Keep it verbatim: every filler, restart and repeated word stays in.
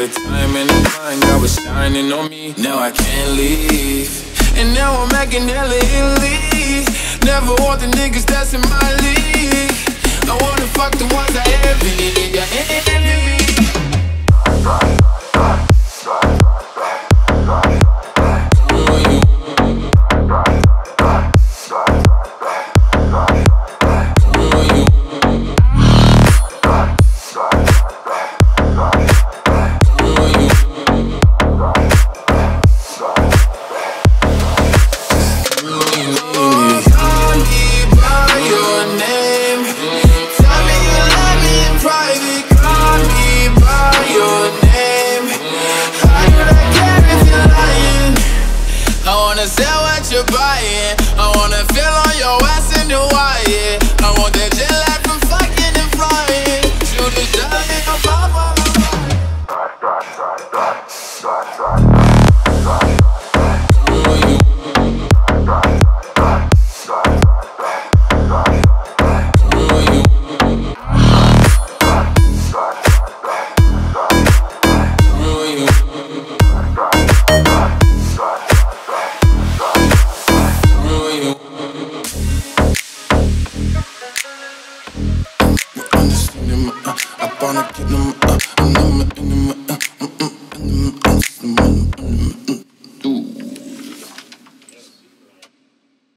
the time and the mind, God was shining on me. Now I can't leave, and now I'm making hella Italy. Never want the niggas that's in my league. I wanna fuck the ones I envy, I envy. Say what you're buying. I wanna feel on your ass in Hawaii. I want that jet lag from fucking and flying. Shoot the shot in your mouth. I wanna get them, uh, I'm in my, in my, uh.